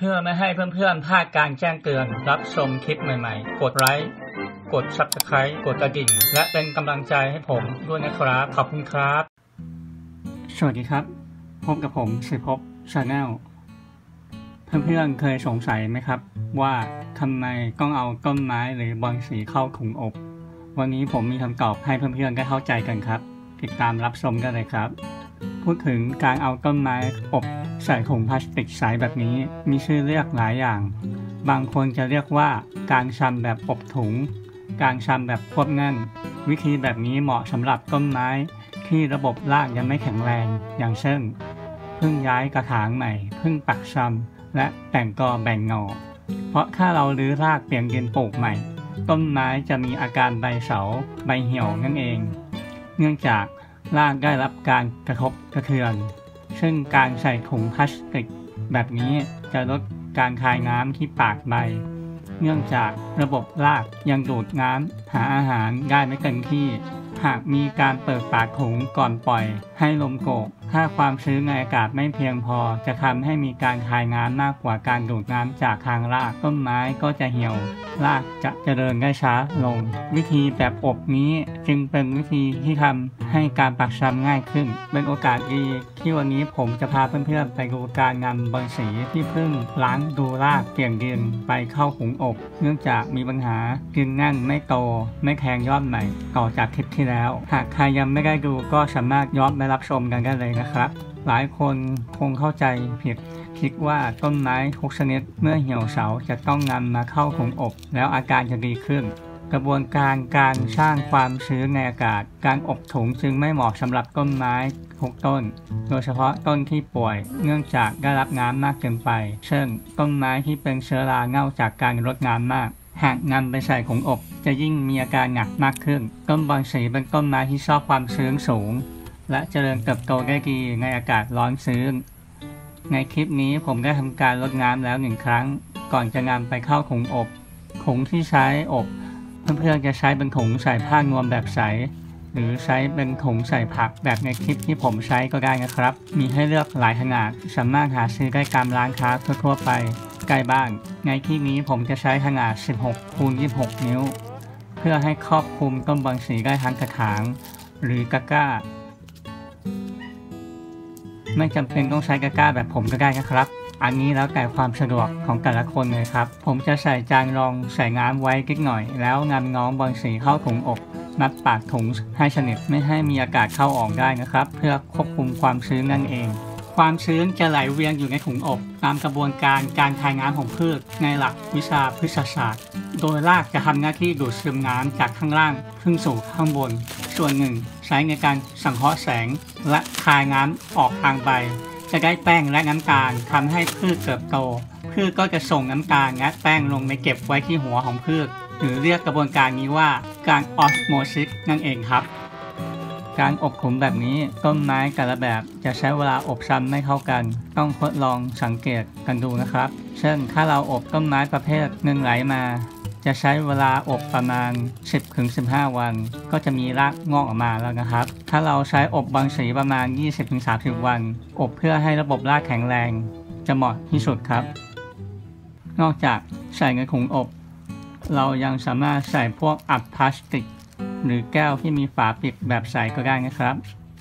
พื่อไม่ให้เพื่อนๆพลาดการแจ้งเตือนรับชมคลิปใหม่ๆกดไลค์กด Subscribe กดกระดิ่งและเป็นกำลังใจให้ผมด้วยนะครับขอบคุณครับสวัสดีครับพบกับผมสิภพ Channel เพื่อนๆเคยสงสัยไหมครับว่าทำไมต้องเอาต้นไม้หรือบอนสีเข้าถุงอบวันนี้ผมมีคำตอบให้เพื่อนๆได้เข้าใจกันครับติดตามรับชมกันเลยครับพูดถึงการเอาต้นไม้อบใส่ถุงพลาสติกใสแบบนี้มีชื่อเรียกหลายอย่างบางคนจะเรียกว่าการชำแบบอบถุงการชำแบบควบแน่นวิธีแบบนี้เหมาะสำหรับต้นไม้ที่ระบบรากยังไม่แข็งแรงอย่างเช่นเพิ่งย้ายกระถางใหม่เพิ่งปักชำและแต่งกอแบ่งหน่อเพราะถ้าเรารื้อรากเปลี่ยนดินปลูกใหม่ต้นไม้จะมีอาการใบเสาใบเหี่ยวนั่นเองเนื่องจากรากได้รับการกระทบกระเทือนซึ่งการใส่ถุงพลาสติกแบบนี้จะลดการคายน้ำที่ปากใบเนื่องจากระบบรากยังดูดน้ำหาอาหารได้ไม่เต็มที่หากมีการเปิดปากถุงก่อนปล่อยให้ลมโกกถ้าความชื้นในอากาศไม่เพียงพอจะทำให้มีการคายน้ำมากกว่าการดูดน้ำจากทางรากต้นไม้ก็จะเหี่ยวรากจะเจริญได้ช้าลงวิธีแบบอบนี้จึงเป็นวิธีที่ทำให้การปักชำง่ายขึ้นเป็นโอกาสดีที่วันนี้ผมจะพาเพื่อนๆไปดูการนำบอนสีที่เพิ่งล้างดูรากเปลี่ยนดินไปเข้าถุงอบเนื่องจากมีปัญหาดินแน่นไม่โตไม่แทงยอดใหม่ต่อจากคลิปที่แล้วหากใครยังไม่ได้ดูก็สามารถย้อนไปรับชมกันได้เลยนะครับหลายคนคงเข้าใจผิดคิดว่าต้นไม้ทุกชนิดเมื่อเหี่ยวเฉาจะต้องนำมาเข้าถุงอบแล้วอาการจะดีขึ้นกระบวนการสร้างความชื้นในอากาศการอบถุงจึงไม่เหมาะสำหรับต้นไม้ทุกต้นโดยเฉพาะต้นที่ป่วยเนื่องจากได้รับน้ำมากเกินไปเช่นต้นไม้ที่เป็นเชื้อราเน่าจากการรดน้ำมากหากนำไปใส่ถุงอบจะยิ่งมีอาการหนักมากขึ้นต้นบอนสีเป็นต้นไม้ที่ชอบความชื้นสูงและเจริญเติบโตได้ดีในอากาศร้อนชื้นในคลิปนี้ผมได้ทำการรดน้ำแล้ว1 ครั้งก่อนจะนำไปเข้าถุงอบถุงที่ใช้อบเพื่อนๆจะใช้เป็นถุงใส่ผ้านวมแบบใสหรือใช้เป็นถุงใส่ผักแบบในคลิปที่ผมใช้ก็ได้นะครับมีให้เลือกหลายขนาดสามารถหาซื้อได้ตามร้านค้าทั่วไปใกล้บ้านในที่นี้ผมจะใช้ขนาด 16x26 นิ้วเพื่อให้ครอบคลุมต้นบอนสีได้ทั้งกระถางหรือตะกร้าไม่จำเป็นต้องใช้ตะกร้าแบบผมก็ได้นะครับอันนี้แล้วแต่ความสะดวกของแต่ละคนเลยครับผมจะใส่จานรองใส่น้ำไว้นิดหน่อยแล้วนำน้องบอนสีเข้าถุงอบมัดปากถุงให้สนิทไม่ให้มีอากาศเข้าออกได้นะครับเพื่อควบคุมความชื้นนั่นเองความชื้นจะไหลเวียนอยู่ในถุงอบตามกระบวนการคายน้ำของพืชในหลักวิชาพฤกษศาสตร์โดยรากจะทำหน้าที่ดูดซึมน้ำจากข้างล่างขึ้นสู่ข้างบนส่วนหนึ่งใช้ในการสังเคราะห์แสงและคายน้ำออกทางใบจะได้แป้งและน้ำตาลทำให้พืชเติบโตพืชก็จะส่งน้ำตาลและแป้งลงไปเก็บไว้ที่หัวของพืชหรือเรียกกระบวนการนี้ว่าการออสโมซิสนั่นเองครับการอบถุงแบบนี้ต้นไม้แต่ละแบบจะใช้เวลาอบซ้ำไม่เท่ากันต้องทดลองสังเกตกันดูนะครับเช่นถ้าเราอบต้นไม้ประเภทหนึ่งไหลมาจะใช้เวลาอบประมาณ 10-15 วันก็จะมีรากงอกออกมาแล้วนะครับถ้าเราใช้อบบอนสีประมาณ 20-30 วันอบเพื่อให้ระบบรากแข็งแรงจะเหมาะที่สุดครับนอกจากใส่ในถุงอบเรายังสามารถใส่พวกอัดพลาสติกหรือแก้วที่มีฝาปิดแบบใสก็ได้นะครับ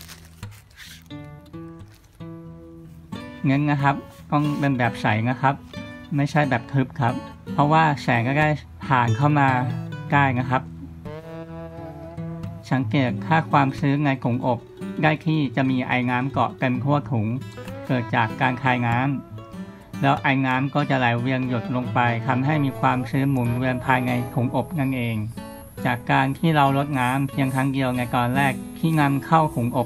งั้นนะครับต้องเป็นแบบใสนะครับไม่ใช่แบบทึบครับเพราะว่าแสงก็ได้ผ่านเข้ามาได้นะครับสังเกตถ้าความชื้นในถุงอบได้ที่จะมีไอน้ำเกาะเต็มทั่วถุงเกิดจากการคายน้ำแล้วไอน้ำก็จะไหลเวียนหยดลงไปทำให้มีความชื้นหมุนเวียนภายในถุงอบนั่นเองจากการที่เราลดน้ำเพียงครั้งเดียวในตอนแรกที่นำเข้าถุงอบ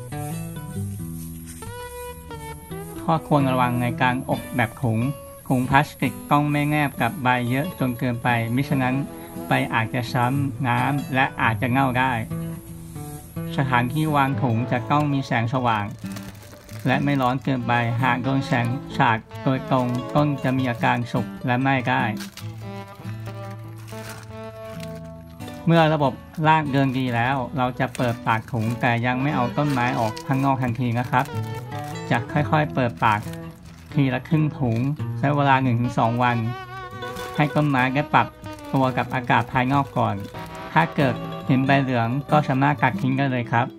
ข้อควรระวังในการอบแบบถุงพลาสติกต้องไม่แนบกับใบเยอะจนเกินไปมิฉะนั้นใบอาจจะช้ำน้ำและอาจจะเน่าได้สถานที่วางถุงจะต้องมีแสงสว่างและไม่ร้อนเกินไปหากโดนแสงฉาดโดยตรงต้นจะมีอาการสุกและไหม้ได้เมื่อระบบรากเดินดีแล้วเราจะเปิดปากถุงแต่ยังไม่เอาต้นไม้ออกข้างนอกทันทีนะครับจะค่อยๆเปิดปากทีละครึ่งถุงใช้เวลา 1-2 วันให้ต้นไม้ได้ปรับตัวกับอากาศภายนอกก่อนถ้าเกิดเห็นใบเหลืองก็สามารถตัดทิ้งได้เลยครับ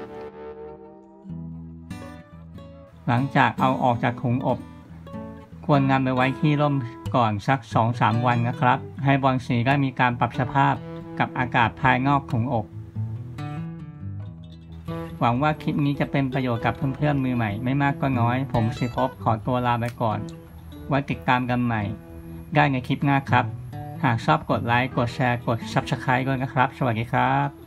หลังจากเอาออกจากถุงอบควรนำไปไว้ที่ร่มก่อนสัก 2-3 วันนะครับให้บอลสีได้มีการปรับสภาพกับอากาศภายนอกถุงอบหวังว่าคลิปนี้จะเป็นประโยชน์กับเพื่อนๆมือใหม่ไม่มากก็น้อยผมสิภพขอตัวลาไปก่อนไว้ติดตามกันใหม่ได้ในคลิปหน้าครับหากชอบกดไลค์กดแชร์กด Subscribe ด้วยนะครับสวัสดีครับ